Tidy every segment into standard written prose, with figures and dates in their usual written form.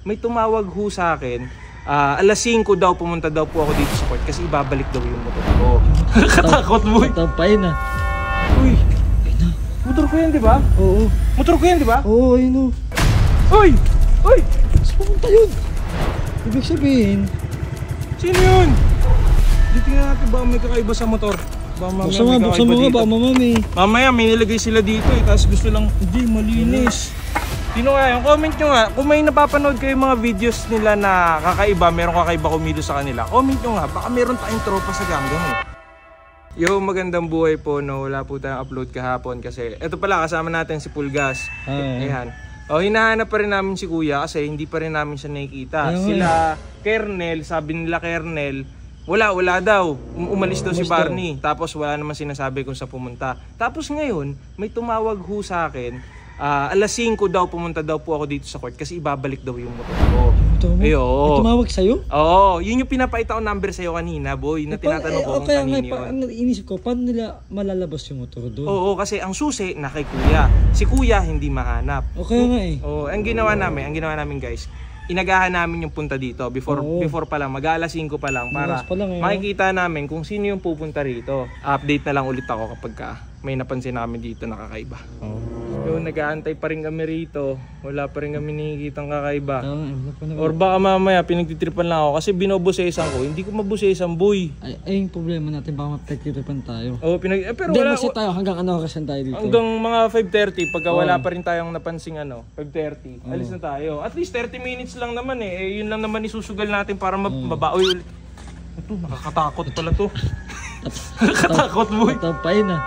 may tumawag ho sa akin. Alas 5 daw pumunta daw po ako dito sa court kasi ibabalik daw yung motor ko. Katakot boy. Tampay na. Uy. Motor ko yan, di ba? Oo. Motor ko yan, di ba? Oo, ayun o. Uy! Uy! Saan pumunta yun? Ibig sabihin, sino yun? Di tingnan natin ba may kakaiba sa motor. buksan mo nga, baka mamami. Mamaya may nilagay sila dito tapos gusto lang, hindi, malinis. Sino kaya? Yung comment nyo nga, kung may napapanood kayo mga videos nila na kakaiba, meron kakaiba kumilos sa kanila, comment nyo nga, baka meron tayong tropa sa ganggang eh. Yo, magandang buhay po, no? Wala po tayong upload kahapon kasi eto pala, kasama natin si Pulgas. Ayan. Hinahanap pa rin namin si Kuya kasi hindi pa rin namin siya nakikita. Sila, Kernel, sabi nila Kernel, wala daw. Umalis daw si Barney. Tapos wala naman sinasabi kung saan pumunta. Tapos ngayon, may tumawag ho sa akin. Alas 5 daw pumunta daw po ako dito sa court kasi ibabalik daw yung motor ko. May tumawag sa'yo? Oo, yun yung pinapakita ko number sa'yo kanina, boy. Na tinatanong ko kung kanino yun. Ang inisip ko, paano nila malalabas yung motor doon? Oo, kasi ang susi na kay Kuya. Si Kuya hindi mahanap. Okay nga eh. Oo, ang ginawa namin guys, inagahan namin yung punta dito before pa lang, mag-alas 5 pa lang para makikita namin kung sino yung pupunta rito. Update na lang ulit ako kapag may napansin namin dito na kakaiba. Yung nag-aantay pa rin kami rito, wala pa rin kami nakikitang kakaiba. Or baka mamaya pinagtitripan lang ako kasi binobosesan ko, hindi ko mabosesan boy. Ay yung problema natin, baka mapagtitripan tayo. Oo, pero hindi, wala. Hindi tayo, hanggang ano kasi tayo dito? Hanggang mga 5:30, pagka wala pa rin tayong napansing 5:30, alis na tayo. At least 30 minutes lang naman eh, yun lang naman isusugal natin para mabaoy ulit. Ito, nakakatakot pala to. Nakakatakot boy. Tampay na.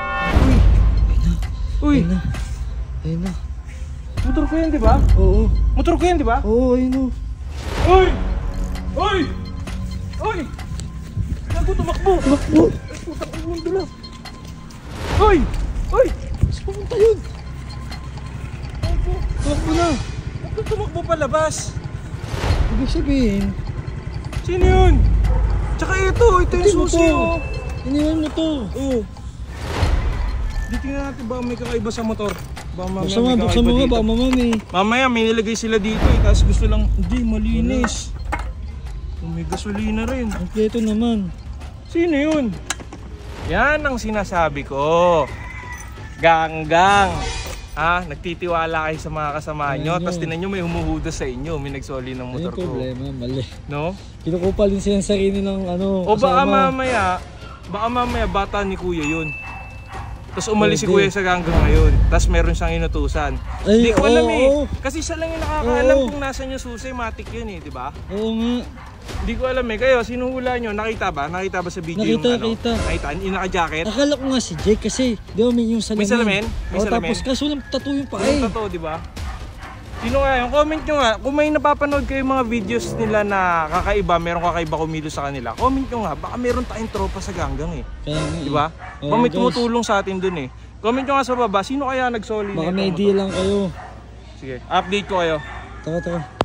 Uy! Ayun na. Motor ko yan, di ba? Oo. Motor ko yan, di ba? Oo, ayun o. Uy! Uy! Uy! Gago, tumakbo! Tumakbo! Putang ang mundo lang. Uy! Uy! Saan pumunta yun? Tumakbo na. Bakit tumakbo palabas? Ibig sabihin, sino yun? Tsaka ito yung susi oh. Iniwan mo to. Oo. Di tingnan natin ba may kakaiba sa motor. Buksan mo nga, baka mamami. Mamaya may nilagay sila dito tapos gusto lang, hindi, malinis. May gasolina rin. Ang keto naman. Sino yun? Yan ang sinasabi ko. Ganggang. Nagtitiwala kayo sa mga kasama nyo. Tapos tinan nyo may humuhudas sa inyo. May nagsoli ng motor ko. Yung problema, mali. No? Kinukupal din siya ng sarili ng O baka mamaya bata ni Kuya yun. Tapos umalis si Kuya sa ganggang ngayon. Tapos meron siyang inutusan. Hindi ko alam eh. Kasi siya lang yung nakakaalam kung nasan yung susi. Matik yun eh, di ba? Oo nga. Hindi ko alam eh. Kayo, sino hula nyo? Nakita ba? Nakita ba sa video Nakita. Nakita? Yung naka-jacket? Akala ko nga si Jake kasi di ba may yung salamin. May salamin? May salamin? Tapos kaso lang tattoo yung paa eh. Yung tattoo, di ba? Sino kaya? Yung comment nyo nga, kung may napapanood kayo mga videos nila na kakaiba, meron kakaiba kumilos sa kanila, comment nyo nga, baka meron tayong tropa sa ganggang eh. Di ba? Baka may tumutulong sa atin dun eh. Comment nyo nga sa baba, sino kaya nagsoli nito? Baka may idea lang kayo. Sige, update ko kayo. Taka.